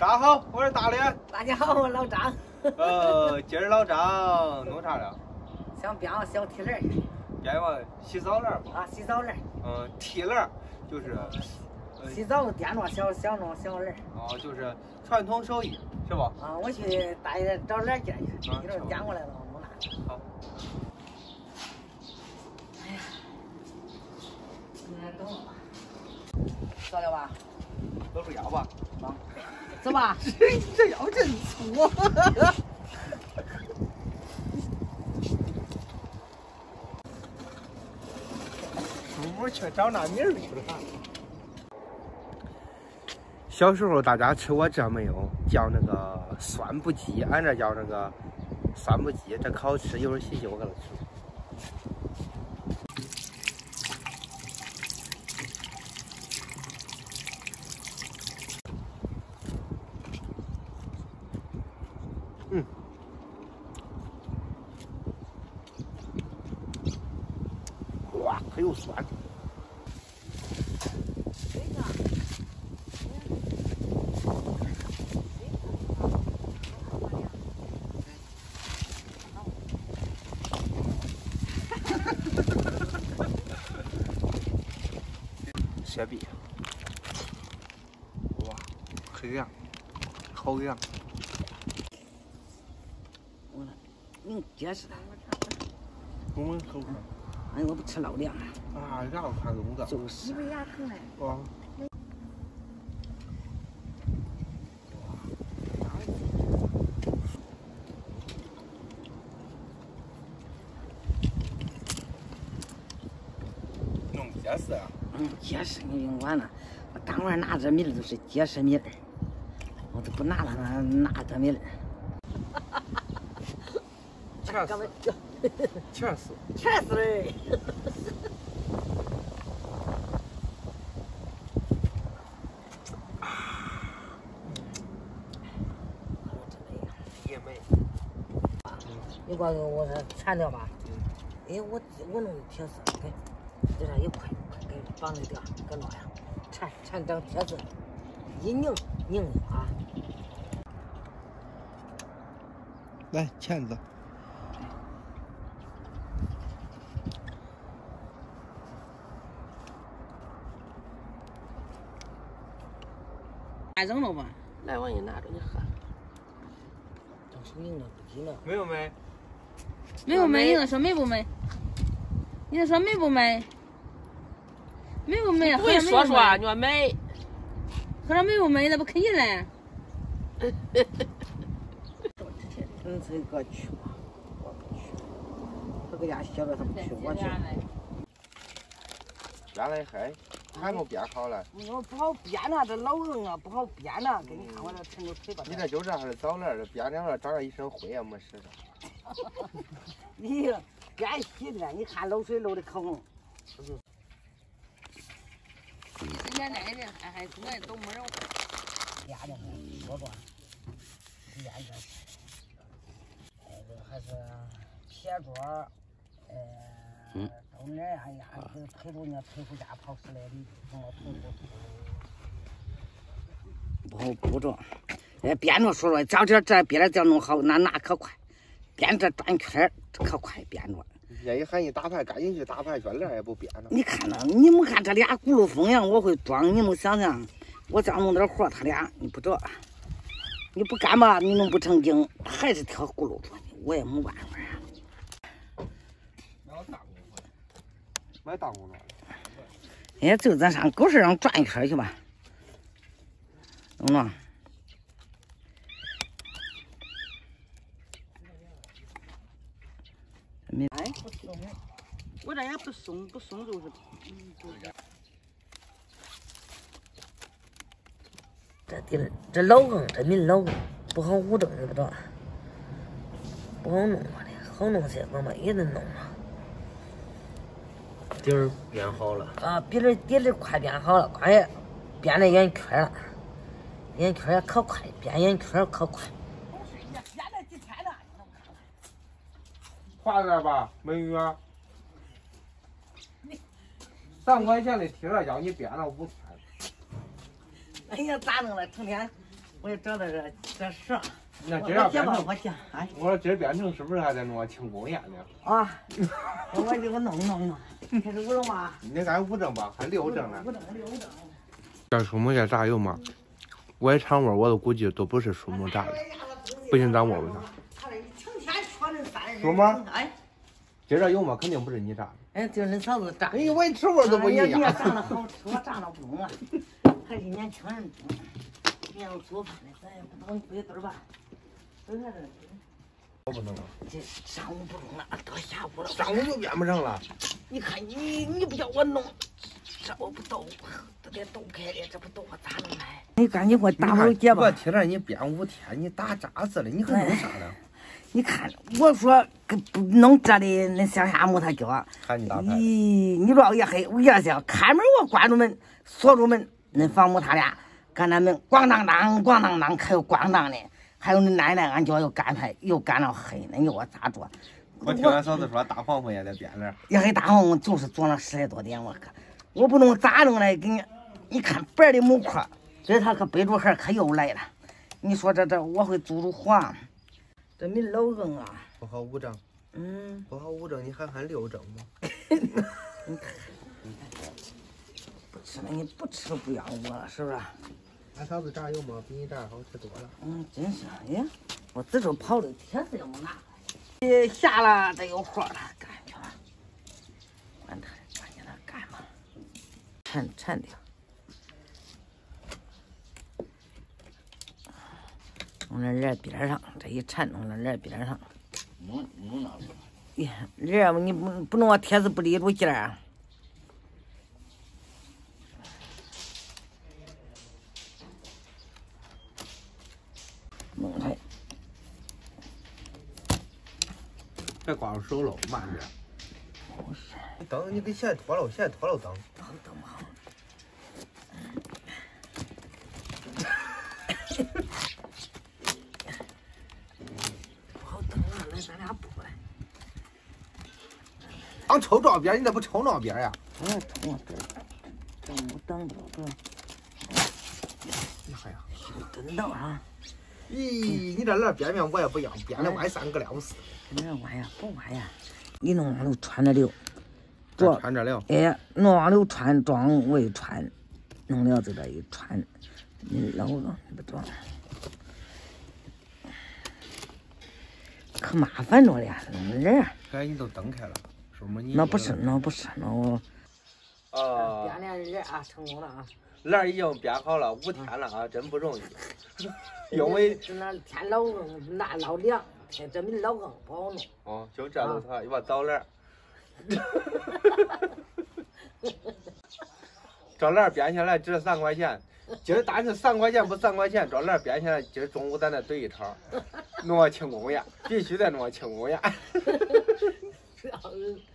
大家好，我是大脸。 大家好，我老张。 今儿老张弄啥了？ 想编个小提篮。 编个洗澡篮吧？ 啊，洗澡篮。 提篮就是洗澡掂着小篮。 哦，就是传统手艺是吧？ 啊，我去大爷找篮去，一会儿掂过来了，我拿。 好。 哎呀，你等我吧。走了吧？ 都不要吧？ 啊，走吧。 这腰真粗。叔去找那米儿去了。小时候大家吃过这没有？叫那个酸不鸡，俺这叫那个酸不鸡，这可好吃。一会儿洗洗我给它吃。哇，可有酸！雪碧，哇，黑亮，好亮！ 你结实的。 我们口看。 哎，我不吃老凉啊，然后看龙子。 就是。因为牙疼嘞。 哇。弄结实啊。 结实你用完了，我当晚拿这米儿都是结实米儿，我都不拿它拿这米儿。 全是嘞。 也没。 你给我缠掉吧。哎，我弄的铁丝，给这上一块给绑着点，搁那样缠整铁丝，一拧啊。 来钳子。 拿扔了吧？来，我给你拿着，你喝。这手硬的不急呢。 没有没。 没有没，你能说没不没？你能说没不没？没不没？ 不会说你说没。 喝了没不没，那不肯定嘞。 这个去吧，我不去。他搁家歇着，他不去，我去。 编来还没编好嘞。 我不好编呐，这老硬啊，不好编呐。给你看我这抻着腿巴。 你这就这还是早来这编两个长了一身灰也没使上。 你编细的，你看漏水漏的可红。 你今天那个人还从来都没人。 编的说过，编的。这还是铁桌，豆泥呀呀，陪着呢，陪回家跑10来里，从我头不好补着。编着说了，这编的这弄好，那可快，编这转圈可快编着。 人一喊你打牌，赶紧去打牌去，链也不编了。 你看呢？你们看这俩轱辘风呀，我会装，你们想想，我这样弄点活，他俩你不着，你不干吧，你弄不成精，还是挑轱辘装，我也没办法呀。 买大轱辘。 哎，就咱上狗市上转一圈去吧，懂吗？哎，不松，我这也不松，不松就是。这地儿这老硬，这米老硬，不好捂正，知不着？不好弄啊的，好弄些，我们也能弄啊。 底儿编好了啊，底儿快编好了，快编了圆圈了，圆圈也可快，编圆圈可快。编了几天了，你能看看？ 划点吧，美女。3块钱的贴要你编了5天。 哎呀，咋弄了？成天我也找到这事。 那这要变成， 我讲，哎， 我说这变成是不是还得弄庆功宴呢？ 啊，我这个弄，开始5整吧。 你那俺5整吧，还6整呢。 5整。 这树木叶炸油嘛，我也尝味，我都估计都不是树木炸的，不信咱摸摸它。树吗？ 哎， 今儿这油嘛，肯定不是你炸的。 哎，就是恁嫂子炸。 哎，我一吃味都不一样。 你炸的好吃，我炸的不中啊，还是年轻人中。你要做饭的，咱也不能背墩儿吧？都啥子？ 我不能了。 这上午不中了，到下午了。 上午就变不成了。 你看你不叫我弄，这我不抖，都得抖开的，这不抖我咋弄来？你赶紧给我打会结吧。 我听着你编5天，你打渣子了，你还弄啥了？ 你看，我说不弄这里，恁乡下没他脚。 看你打牌。 咦，你说夜黑夜宵，开门我关住门，锁住门，恁房母他俩干那门咣当当，还有咣当的，还有恁奶奶俺脚又干牌，又干到黑呢，你说我咋做？ 我听俺嫂子说，大黄蜂也得编了。 夜黑大黄蜂就是做了10来多点，我可我不弄咋弄来？给你看白的木块，这他可背着盒可又来了。你说这我会租黄。这没老硬啊！ 不好5整，不好5整，你还6整吗？ 你看，不吃了，你不吃不要我了，是不是？ 俺嫂子炸油嘛，比你炸好吃多了。 真是，哎呀，我自手跑的铁丝也没拿来，下了这有活了，干去吧。管他，管你他干嘛？铲掉。弄点热边上，这一铲弄点热边上。弄那个。热你不弄我铁丝不立住劲儿啊？弄开。 别挂住手喽，慢点。你灯，你给线脱了，线脱了灯。 灯好。咱俩不来。 俺抽这边，你咋不抽那边呀？ 我要抽啊，这没等着这。 你看呀， 真等啊！ 咦，你这来边面我也不要，边的歪3个料丝。 那歪呀，不歪呀。你弄往里穿着溜， 穿着溜。 哎，弄往里穿，装为穿，弄了在这一穿，你老了不装。可麻烦着了，人。 哎，你都蹬开了，是不是？ 那不是，那我。 编了人啊，成功了啊！ 篮已经编好了5天了啊，真不容易。因为就那天老硬，那老凉，天这没老硬，不好弄。 哦，就这都他，又把枣篮。这篮编下来值3块钱。今儿但是3块钱不3块钱，这篮编下来，今儿中午咱再怼一场，弄个庆功宴，必须得弄个庆功宴。 主要是